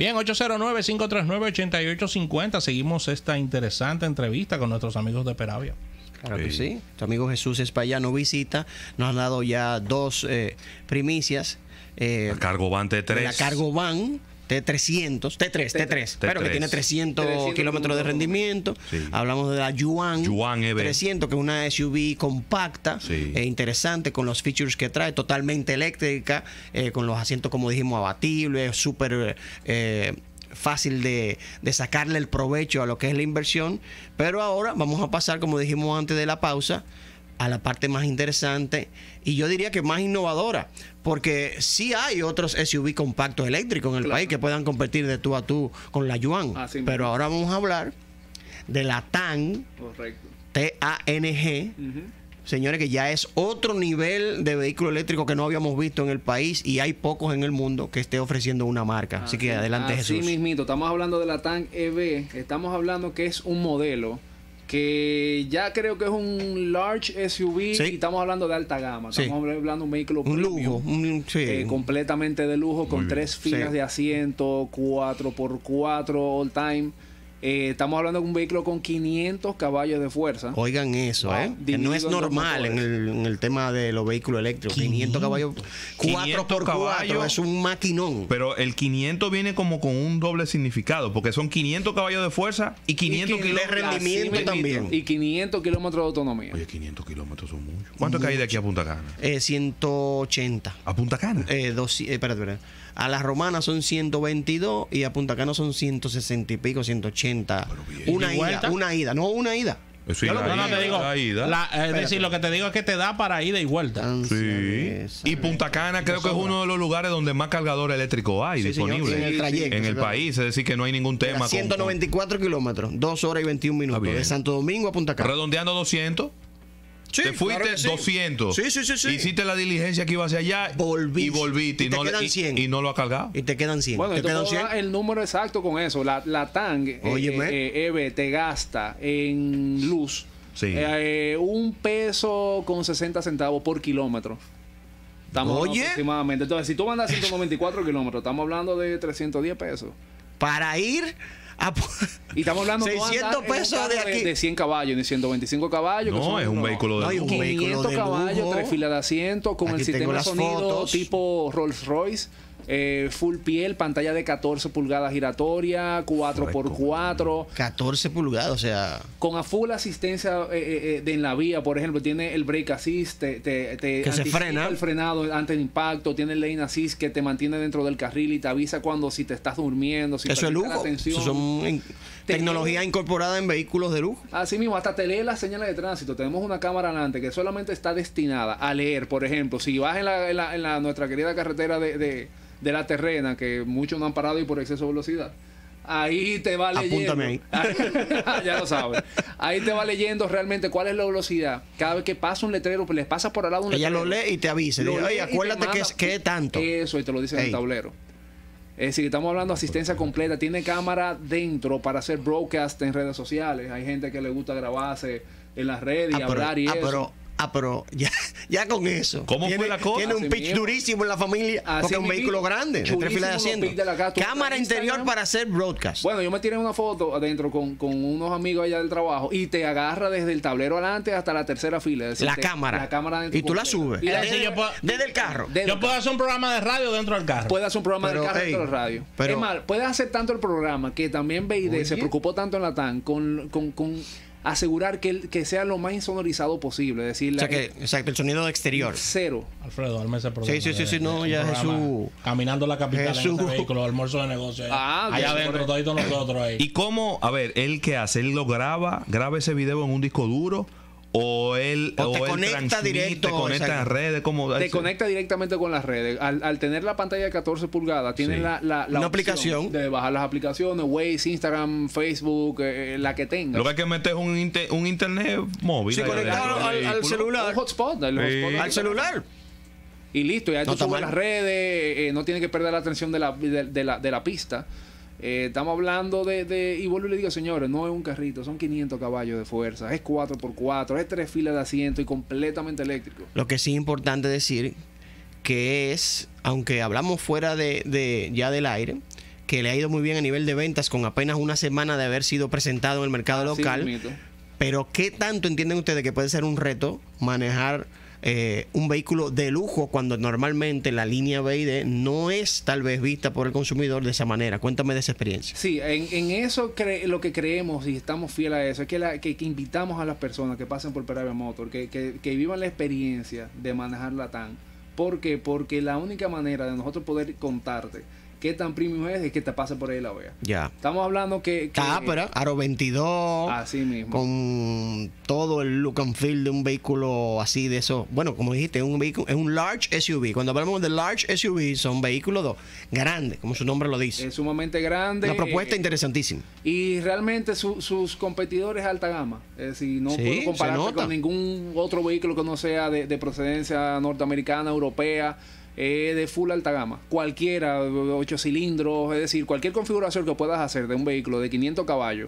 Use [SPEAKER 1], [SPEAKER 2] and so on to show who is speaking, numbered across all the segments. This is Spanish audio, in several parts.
[SPEAKER 1] Bien, 809-539-8850. Seguimos esta interesante entrevista con nuestros amigos de Peravia.
[SPEAKER 2] Claro que sí. Tu amigo Jesús Espaillá nos visita. Nos han dado ya dos primicias.
[SPEAKER 3] La Cargovan T3.
[SPEAKER 2] La Cargovan T3, pero que tiene 300 kilómetros de rendimiento.
[SPEAKER 3] Sí.
[SPEAKER 2] Hablamos de la Yuan
[SPEAKER 3] EV
[SPEAKER 2] 300, que es una SUV compacta,
[SPEAKER 3] Sí.
[SPEAKER 2] interesante, con los features que trae, totalmente eléctrica, con los asientos, como dijimos, abatibles, súper fácil de sacarle el provecho a lo que es la inversión. Pero ahora vamos a pasar, como dijimos antes de la pausa, a la parte más interesante y yo diría que más innovadora, porque sí hay otros SUV compactos eléctricos en el país que puedan competir de tú a tú con la Yuan, pero ahora vamos a hablar de la TANG.
[SPEAKER 4] Correcto.
[SPEAKER 2] TANG. Señores, que ya es otro nivel de vehículo eléctrico que no habíamos visto en el país y hay pocos en el mundo que esté ofreciendo una marca. Así que adelante, Jesús.
[SPEAKER 4] Así mismito, estamos hablando de la TANG EV, estamos hablando que es un modelo que ya creo que es un large SUV,
[SPEAKER 2] Sí.
[SPEAKER 4] y estamos hablando de alta gama. Estamos hablando de un vehículo
[SPEAKER 2] Un lujo,
[SPEAKER 4] premium, completamente de lujo, con 3 filas de asiento, 4x4 all time. Estamos hablando de un vehículo con 500 caballos de fuerza.
[SPEAKER 2] Oigan eso, que no es normal en el tema de los vehículos eléctricos. 500 caballos, 4x4, es un maquinón.
[SPEAKER 3] Pero el 500 viene como con un doble significado, porque son 500 caballos de fuerza y 500 kilómetros
[SPEAKER 2] de rendimiento también.
[SPEAKER 4] Y 500 kilómetros de autonomía.
[SPEAKER 3] Oye, 500 kilómetros son muchos. ¿Cuánto cae de aquí a Punta Cana?
[SPEAKER 2] 180.
[SPEAKER 3] ¿A Punta Cana?
[SPEAKER 2] Espérate. A La Romana son 122 y a Punta Cana son 160 y pico, 180. Una ida.
[SPEAKER 3] Sí,
[SPEAKER 1] Yo te digo, es decir, lo que te digo es que te da para ida y vuelta.
[SPEAKER 3] Sí. Y Punta Cana creo que es uno de los lugares donde más cargador eléctrico hay disponible
[SPEAKER 2] señor, en el trayecto,
[SPEAKER 3] en el país. Es decir, que no hay ningún tema.
[SPEAKER 2] 194 kilómetros, 2 horas y 21 minutos. De Santo Domingo a Punta Cana.
[SPEAKER 3] Redondeando 200.
[SPEAKER 2] Sí,
[SPEAKER 3] te fuiste
[SPEAKER 2] claro que sí.
[SPEAKER 3] 200.
[SPEAKER 2] Sí.
[SPEAKER 3] Hiciste la diligencia que iba hacia allá y volviste.
[SPEAKER 2] Y te quedan 100.
[SPEAKER 3] Y no lo ha cargado.
[SPEAKER 2] Y te quedan 100.
[SPEAKER 4] Bueno,
[SPEAKER 2] ¿Te quedan 100?
[SPEAKER 4] el número exacto con eso. La TANG EV te gasta en luz $1.60 por kilómetro. Estamos aproximadamente. Entonces, si tú mandas 194 kilómetros, estamos hablando de 310 pesos.
[SPEAKER 2] Para ir
[SPEAKER 4] y estamos hablando
[SPEAKER 2] 600 pesos de aquí.
[SPEAKER 4] De 100 caballos, de 125 caballos.
[SPEAKER 3] No, es un vehículo de lujo.
[SPEAKER 4] 500 caballos, 3 filas de asiento, con el sistema de sonido
[SPEAKER 2] fotos.
[SPEAKER 4] tipo Rolls Royce. Full piel, pantalla de 14 pulgadas giratoria, 4x4.
[SPEAKER 2] 14 pulgadas, o sea.
[SPEAKER 4] Con a full asistencia en la vía, por ejemplo, tiene el brake assist,
[SPEAKER 2] que se frena.
[SPEAKER 4] El frenado antes del impacto, tiene el lane assist que te mantiene dentro del carril y te avisa cuando si te estás durmiendo, si
[SPEAKER 2] eso es lujo.
[SPEAKER 4] atención.
[SPEAKER 2] Eso son tecnología incorporada en vehículos de lujo.
[SPEAKER 4] Así mismo, hasta te lee las señales de tránsito. Tenemos una cámara adelante que solamente está destinada a leer, por ejemplo, si vas en nuestra querida carretera de la terrena, que muchos no han parado y por exceso de velocidad. Ahí te va leyendo.
[SPEAKER 2] Apúntame ahí.
[SPEAKER 4] Ya lo sabes. Ahí te va leyendo realmente cuál es la velocidad. Cada vez que pasa un letrero, pues les pasa por al lado un letrero.
[SPEAKER 2] Ella lo lee y te avisa. Oye, acuérdate que es tanto.
[SPEAKER 4] Eso, y te lo dice en el tablero. Es decir, estamos hablando de asistencia completa. Tiene cámara dentro para hacer broadcast en redes sociales. Hay gente que le gusta grabarse en las redes y hablar y eso.
[SPEAKER 2] Pero ya con eso.
[SPEAKER 3] ¿Cómo fue la cosa?
[SPEAKER 2] Tiene un pitch durísimo en la familia. Porque es un vehículo grande, de 3 filas de asiento. Cámara interior para hacer broadcast.
[SPEAKER 4] Bueno, yo me tiré una foto adentro con unos amigos allá del trabajo y te agarra desde el tablero adelante hasta la tercera fila. Es decir,
[SPEAKER 2] la cámara.
[SPEAKER 4] Dentro
[SPEAKER 2] y tú la subes. Desde el carro.
[SPEAKER 1] Yo puedo hacer un programa de radio dentro del carro.
[SPEAKER 4] Puedes hacer un programa de carro dentro del radio. Es más, puedes hacer tanto el programa que también BID se preocupó tanto en la TAN con asegurar que sea lo más insonorizado posible. Es decir,
[SPEAKER 2] exacto, el sonido exterior.
[SPEAKER 4] Cero.
[SPEAKER 1] Alfredo, arme ese programa.
[SPEAKER 2] Sí, no, ya Jesús.
[SPEAKER 1] Caminando la capital en ese vehículo, almuerzo de negocio. Allá adentro, toditos nosotros ahí.
[SPEAKER 3] ¿Y cómo? A ver, ¿él qué hace? ¿Él lo graba ese video en un disco duro? ¿O él
[SPEAKER 2] te conecta directo?
[SPEAKER 3] ¿Te conecta en redes?
[SPEAKER 4] Te conecta directamente con las redes. Al tener la pantalla de 14 pulgadas, tienes la
[SPEAKER 2] aplicación
[SPEAKER 4] de bajar las aplicaciones, Waze, Instagram, Facebook, la que tengas.
[SPEAKER 3] Lo que hay que meter es un internet móvil.
[SPEAKER 2] Sí, conectado al celular.
[SPEAKER 4] Un hotspot.
[SPEAKER 2] Al celular.
[SPEAKER 4] Y listo, ya tú subes las redes, no tienes que perder la atención de la pista. Estamos hablando y vuelvo y le digo, señores, no es un carrito, son 500 caballos de fuerza, es 4x4, es 3 filas de asiento y completamente eléctrico.
[SPEAKER 2] Lo que sí es importante decir que es, aunque hablamos fuera ya del aire, que le ha ido muy bien a nivel de ventas con apenas una semana de haber sido presentado en el mercado local. Pero ¿qué tanto entienden ustedes que puede ser un reto manejar un vehículo de lujo cuando normalmente la línea BYD no es tal vez vista por el consumidor de esa manera? Cuéntame de esa experiencia.
[SPEAKER 4] Sí, en eso lo que creemos y estamos fieles a eso es que invitamos a las personas que pasen por Peravia Motor, que vivan la experiencia de manejar la TAN. ¿Por qué? Porque la única manera de nosotros poder contarte qué tan premium es que te pase por ahí la vea.
[SPEAKER 2] Ya.
[SPEAKER 4] Estamos hablando que
[SPEAKER 2] Capra, Aro 22.
[SPEAKER 4] Así mismo.
[SPEAKER 2] Con todo el look and feel de un vehículo así de eso. Bueno, como dijiste, es un large SUV. Cuando hablamos de large SUV, son vehículos grandes, como su nombre lo dice.
[SPEAKER 4] Es sumamente grande.
[SPEAKER 2] Una propuesta interesantísima.
[SPEAKER 4] Y realmente sus competidores alta gama. Es decir, no puedo compararse con ningún otro vehículo que no sea de procedencia norteamericana, europea. De full alta gama, cualquiera, 8 cilindros, es decir, cualquier configuración que puedas hacer de un vehículo de 500 caballos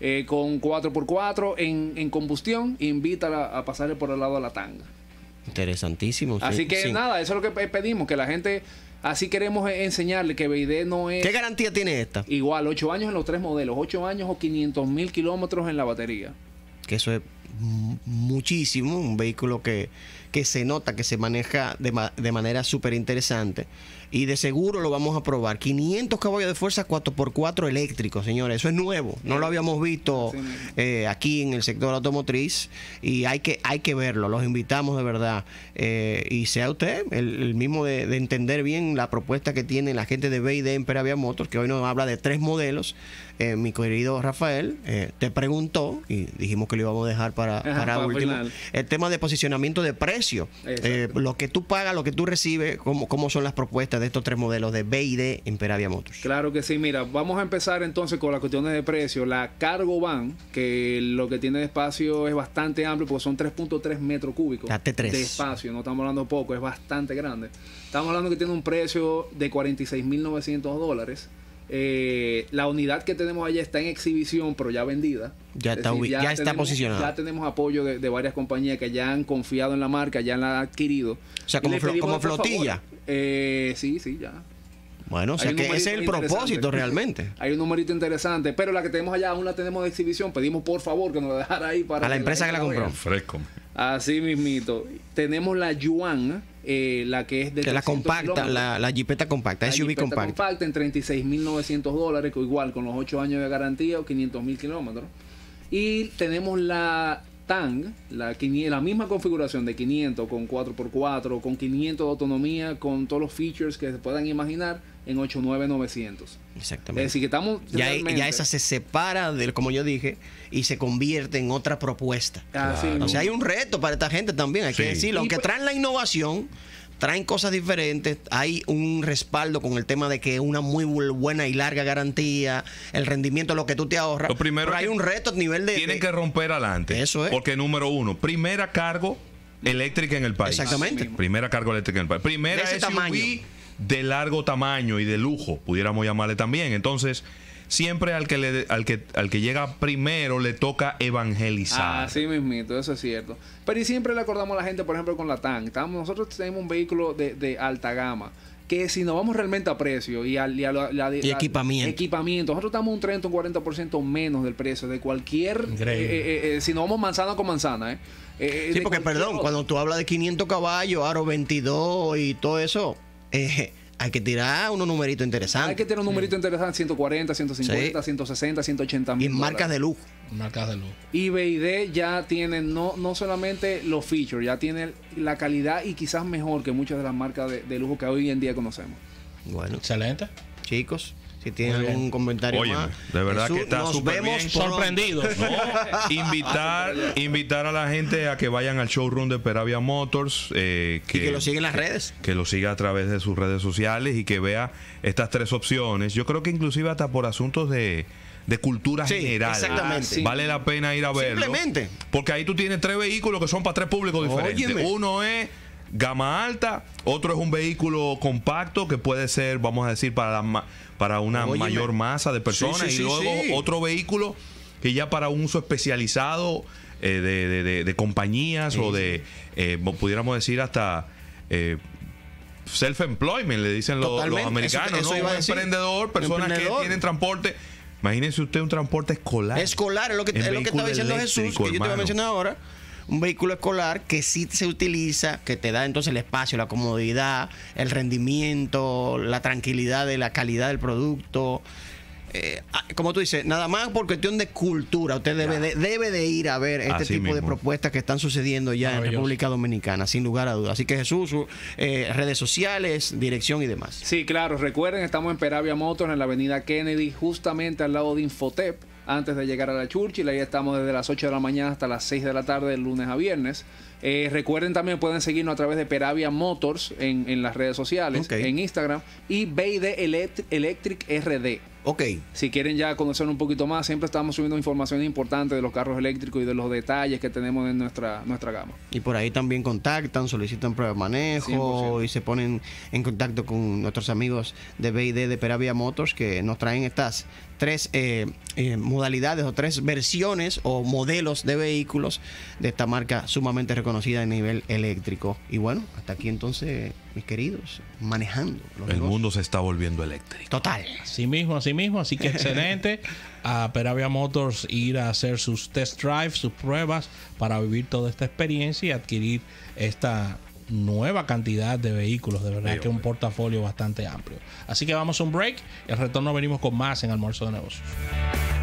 [SPEAKER 4] con 4x4 en combustión, invita a pasarle por el lado de la tanga.
[SPEAKER 2] Interesantísimo.
[SPEAKER 4] Así que nada, eso es lo que pedimos, que la gente, así queremos enseñarle que BYD no es...
[SPEAKER 2] ¿Qué garantía tiene esta?
[SPEAKER 4] Igual, 8 años en los 3 modelos, 8 años o 500,000 kilómetros en la batería.
[SPEAKER 2] Que eso es muchísimo, un vehículo que se nota que se maneja de manera súper interesante y de seguro lo vamos a probar. 500 caballos de fuerza 4x4 eléctrico, señores, eso es nuevo, no lo habíamos visto aquí en el sector automotriz y hay que verlo, los invitamos de verdad y sea usted el mismo de entender bien la propuesta que tiene la gente de BYD en Peravia Motors, que hoy nos habla de 3 modelos. Mi querido Rafael te preguntó y dijimos que lo íbamos a dejar para último final. El tema de posicionamiento de precio, lo que tú pagas, lo que tú recibes, cómo son las propuestas de estos 3 modelos de BYD en Peravia Motors.
[SPEAKER 4] Claro que sí, mira, vamos a empezar entonces con las cuestiones de precio. La Cargo Van, que lo que tiene de espacio es bastante amplio porque son 3.3 metros cúbicos de espacio, no estamos hablando poco, es bastante grande. Estamos hablando que tiene un precio de $46,900. La unidad que tenemos allá está en exhibición, pero ya vendida.
[SPEAKER 2] Ya está posicionada.
[SPEAKER 4] Ya tenemos apoyo de varias compañías que ya han confiado en la marca, ya la han adquirido.
[SPEAKER 2] O sea, como flotilla.
[SPEAKER 4] Sí, ya.
[SPEAKER 2] Bueno, o sea que ese es el propósito realmente.
[SPEAKER 4] Hay un numerito interesante, pero la que tenemos allá aún la tenemos de exhibición. Pedimos por favor que nos la dejara ahí para...
[SPEAKER 2] A la empresa que la compró.
[SPEAKER 3] Fresco.
[SPEAKER 4] Así mismito. Tenemos la Yuan, la que es de...
[SPEAKER 2] Que la compacta, la Jeepeta compacta, SUV compacta.
[SPEAKER 4] En $36,900, que igual con los 8 años de garantía o 500,000 kilómetros. Y tenemos la Tang, la misma configuración de 500 con 4x4, con 500 de autonomía, con todos los features que se puedan imaginar, en 89,900.
[SPEAKER 2] Exactamente.
[SPEAKER 4] Es decir, que estamos
[SPEAKER 2] ya esa se separa, como yo dije, y se convierte en otra propuesta.
[SPEAKER 4] Claro.
[SPEAKER 2] O sea, hay un reto para esta gente también, hay que decirlo. Aunque traen la innovación, traen cosas diferentes, hay un respaldo con el tema de que una muy buena y larga garantía, el rendimiento, lo que tú te ahorras.
[SPEAKER 3] Pero
[SPEAKER 2] hay un reto a nivel de...
[SPEAKER 3] Tienen que romper adelante.
[SPEAKER 2] Eso es.
[SPEAKER 3] Porque número 1, primera cargo eléctrica en el país.
[SPEAKER 2] Exactamente.
[SPEAKER 3] Primera cargo eléctrica en el país. Primera SUV tamaño. De largo tamaño y de lujo, pudiéramos llamarle también. Entonces, siempre al que llega primero le toca evangelizar.
[SPEAKER 4] Así mismito, eso es cierto. Pero y siempre le acordamos a la gente, por ejemplo, con la TAN. Nosotros tenemos un vehículo de alta gama, que si nos vamos realmente a precio y equipamiento, nosotros estamos un 30 o 40% menos del precio de cualquier... si nos vamos manzana con manzana.
[SPEAKER 2] Sí, porque perdón, cuando tú hablas de 500 caballos, Aro 22 y todo eso... hay que tirar unos numeritos interesantes.
[SPEAKER 4] Hay que tirar un numerito interesante, 140, 150, 160, 180 mil.
[SPEAKER 2] Y marcas de lujo.
[SPEAKER 1] Marcas de lujo.
[SPEAKER 4] Y BYD ya tiene no solamente los features, ya tiene la calidad y quizás mejor que muchas de las marcas de lujo que hoy en día conocemos.
[SPEAKER 2] Bueno.
[SPEAKER 1] Excelente.
[SPEAKER 2] Chicos, si tienen algún comentario más.
[SPEAKER 3] De verdad que está súper bien.
[SPEAKER 1] Sorprendidos. ¿No?
[SPEAKER 3] Invitar a la gente a que vayan al showroom de Peravia Motors.
[SPEAKER 2] Y que lo siga en las redes.
[SPEAKER 3] Que lo siga a través de sus redes sociales y que vea estas 3 opciones. Yo creo que inclusive hasta por asuntos de cultura general.
[SPEAKER 2] Exactamente.
[SPEAKER 3] Vale la pena ir a verlo.
[SPEAKER 2] Simplemente.
[SPEAKER 3] Porque ahí tú tienes 3 vehículos que son para 3 públicos diferentes.
[SPEAKER 2] Óyeme.
[SPEAKER 3] Uno es gama alta, otro es un vehículo compacto que puede ser, vamos a decir, para una mayor masa de personas, y luego otro vehículo que ya para un uso especializado de compañías o de pudiéramos decir hasta self-employment, le dicen los americanos,
[SPEAKER 2] eso
[SPEAKER 3] ¿no? Un emprendedor, personas que tienen transporte. Imagínense usted un transporte escolar.
[SPEAKER 2] Escolar, es lo que estaba diciendo Jesús, que yo te voy a mencionar ahora. Un vehículo escolar que sí se utiliza, que te da entonces el espacio, la comodidad, el rendimiento, la tranquilidad de la calidad del producto. Como tú dices, nada más por cuestión de cultura, usted debe de ir a ver este tipo de propuestas que están sucediendo ya en República Dominicana, sin lugar a dudas. Así que Jesús, redes sociales, dirección y demás.
[SPEAKER 4] Sí, claro, recuerden, estamos en Peravia Motors, en la avenida Kennedy, justamente al lado de Infotep, antes de llegar a la Churchill. Ahí estamos desde las 8 de la mañana hasta las 6 de la tarde, de lunes a viernes. Recuerden también, pueden seguirnos a través de Peravia Motors en las redes sociales, en Instagram, y BID Electric RD. Si quieren ya conocer un poquito más, siempre estamos subiendo información importante de los carros eléctricos y de los detalles que tenemos en nuestra gama.
[SPEAKER 2] Y por ahí también contactan, solicitan prueba de manejo 100%. Y se ponen en contacto con nuestros amigos de BID de Peravia Motors, que nos traen estas 3 modalidades o 3 versiones o modelos de vehículos de esta marca sumamente reconocida a nivel eléctrico. Y bueno, hasta aquí entonces, mis queridos, manejando los
[SPEAKER 3] negocios. Mundo se está volviendo eléctrico.
[SPEAKER 2] Total.
[SPEAKER 1] Así mismo. Así que excelente. A Peravia Motors ir a hacer sus test drives, sus pruebas para vivir toda esta experiencia y adquirir esta nueva cantidad de vehículos. De verdad que es un portafolio bastante amplio. Así que vamos a un break. El retorno venimos con más en Almuerzo de Negocios.